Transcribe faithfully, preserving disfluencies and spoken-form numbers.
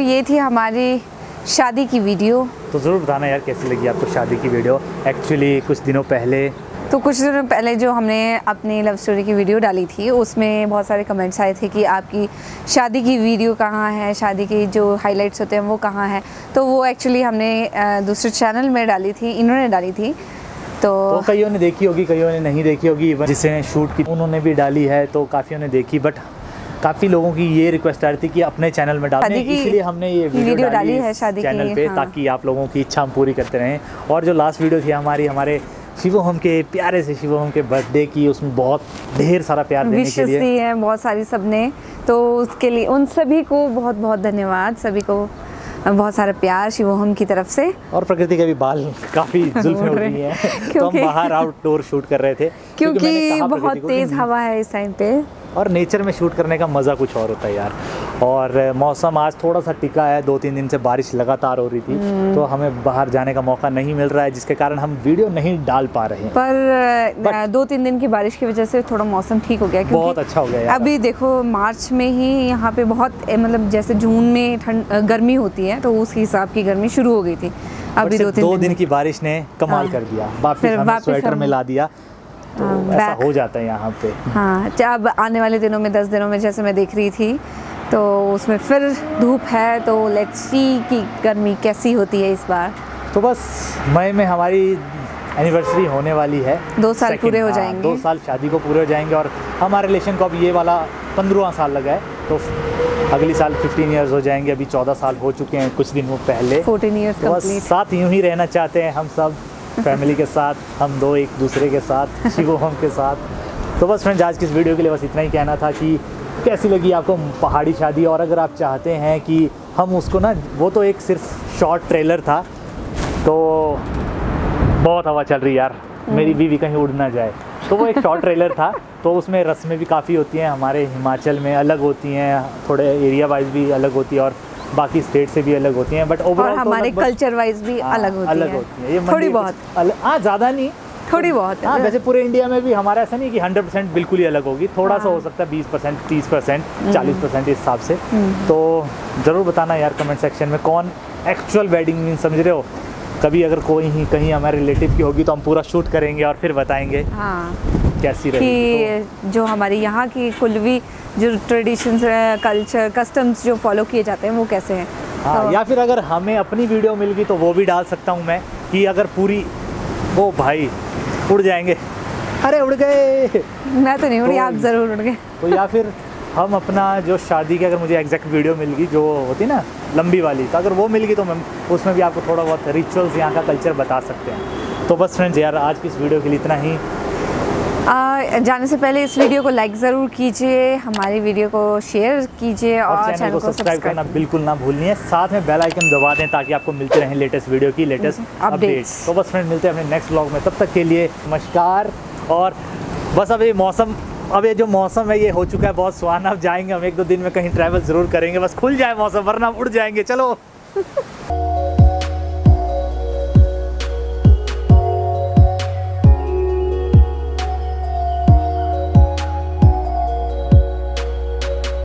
ये थी हमारी शादी की वीडियो। तो ज़रूर बताना यार कैसी लगी आपको शादी की वीडियो। एक्चुअली कुछ दिनों पहले तो कुछ दिनों पहले जो हमने अपनी लव स्टोरी की वीडियो डाली थी उसमें बहुत सारे कमेंट्स आए थे कि आपकी शादी की वीडियो कहाँ है, शादी के जो हाइलाइट्स होते हैं वो कहाँ है। तो वो एक्चुअली हमने दूसरे चैनल में डाली थी, इन्होंने डाली थी। तो, तो कईयों ने देखी होगी, कईयों ने नहीं देखी होगी। जिसने शूट की उन्होंने भी डाली है तो काफ़ियों ने देखी, बट काफ़ी लोगों की ये रिक्वेस्ट आ रही थी कि अपने चैनल में डालें, इसलिए हमने ये वीडियो, वीडियो डाली है शादी चैनल पे, हाँ। ताकि आप लोगों की इच्छा हम पूरी करते रहें। और जो लास्ट वीडियो थी हमारी हमारे शिवोहम के प्यारे से शिवोहम के बर्थडे की, उसमें बहुत ढेर सारा प्यार देने के लिए दी है बहुत सारी सबने, तो उसके लिए उन सभी को बहुत बहुत धन्यवाद। सभी को बहुत सारा प्यार शिवोहम की तरफ से। और प्रकृति के भी बाल काफ़ी जुल्फे हो रही हैं तो हम बाहर आउटडोर शूट कर रहे थे क्योंकि, क्योंकि बहुत तेज़ हवा है इस टाइम पे, और नेचर में शूट करने का मज़ा कुछ और होता है यार। और मौसम आज थोड़ा सा टिका है, दो तीन दिन से बारिश लगातार हो रही थी तो हमें बाहर जाने का मौका नहीं मिल रहा है, जिसके कारण हम वीडियो नहीं डाल पा रहे हैं। पर But, दो तीन दिन की बारिश की वजह से थोड़ा मौसम ठीक हो गया, बहुत अच्छा हो गया यार। अभी देखो मार्च में ही यहाँ पे बहुत मतलब जैसे जून में ठंड गर्मी होती है तो उस हिसाब की गर्मी शुरू हो गई थी। अभी दो तीन दो दिन की बारिश ने कमाल कर दिया, वापस हमें स्वेटर में ला दिया। तो ऐसा हो जाता है यहाँ पे। हाँ, अब आने वाले दिनों में दस दिनों में जैसे मैं देख रही थी तो उसमें फिर धूप है, तो लेट्स सी कि गर्मी कैसी होती है इस बार। तो बस मई में हमारी एनिवर्सरी होने वाली है, दो साल पूरे हो जाएंगे, दो साल शादी को पूरे हो जाएंगे। और हमारे रिलेशन को अब ये वाला पंद्रहवां साल लगा है, तो अगली साल फिफ्टीन इयर्स हो जाएंगे। अभी चौदह साल हो चुके हैं कुछ दिनों पहले, फोर्टीन इयर्स तो बस साथ यूँ ही रहना चाहते हैं हम सब, फैमिली के साथ, हम दो एक दूसरे के साथ, शिवोहम के साथ। तो बस फ्रेंड्स आज की इस वीडियो के लिए बस इतना ही कहना था कि कैसी लगी आपको पहाड़ी शादी। और अगर आप चाहते हैं कि हम उसको ना, वो तो एक सिर्फ शॉर्ट ट्रेलर था, तो बहुत हवा चल रही यार, मेरी बीवी कहीं उड़ ना जाए, तो वो एक शॉर्ट ट्रेलर था। तो उसमें रस्में भी काफ़ी होती हैं, हमारे हिमाचल में अलग होती हैं, थोड़े एरिया वाइज भी अलग होती है और बाकी स्टेट से भी अलग होती हैं, बट ओवरऑल हमारे कल्चर वाइज भी आ, अलग होती अलग है, होती है। ये थोड़ी बहुत, हाँ ज़्यादा नहीं, थोड़ी बहुत। हाँ वैसे पूरे इंडिया में भी हमारा ऐसा नहीं कि हंड्रेड परसेंट बिल्कुल ही अलग होगी, थोड़ा सा हो सकता है बीस परसेंट तीस परसेंट चालीस परसेंट इस हिसाब से। तो ज़रूर बताना यार कमेंट सेक्शन में कौन एक्चुअल वेडिंग मीन समझ रहे हो। कभी अगर कोई ही कहीं हमारे रिलेटिव की होगी तो हम पूरा शूट करेंगे और फिर बताएंगे हाँ कैसी रहेगी। तो जो हमारी यहाँ की कुल्लवी जो ट्रेडिशंस कल्चर कस्टम्स जो फॉलो किए जाते हैं वो कैसे हैं। हाँ तो, या फिर अगर हमें अपनी वीडियो मिल गई तो वो भी डाल सकता हूँ मैं, कि अगर पूरी वो भाई उड़ जाएंगे, अरे उड़ गए, मैं तो नहीं उड़ी, आप ज़रूर उड़ गए। तो या फिर हम अपना जो शादी की अगर मुझे एग्जैक्ट वीडियो मिल गई जो होती ना लंबी वाली, तो अगर वो मिल गई तो मैं उसमें भी आपको थोड़ा बहुत रिचुअल्स यहाँ का कल्चर बता सकते हैं। तो बस फ्रेंड्स यार आज की इस वीडियो के लिए इतना ही। आ, जाने से पहले इस वीडियो को लाइक ज़रूर कीजिए, हमारी वीडियो को शेयर कीजिए और, और चैनल को सब्सक्राइब करना बिल्कुल ना भूलनी है, साथ में बेल आइकन दबा दें ताकि आपको मिलते रहें लेटेस्ट वीडियो की लेटेस्ट अपडेट्स। तो बस फ्रेंड मिलते हैं अपने नेक्स्ट व्लॉग में, तब तक के लिए नमस्कार। और बस अब ये मौसम, अब ये जो मौसम है ये हो चुका है बहुत सुहाना, अब जाएंगे हम एक दो दिन में कहीं ट्रैवल ज़रूर करेंगे, बस खुल जाए मौसम वरना उड़ जाएंगे। चलो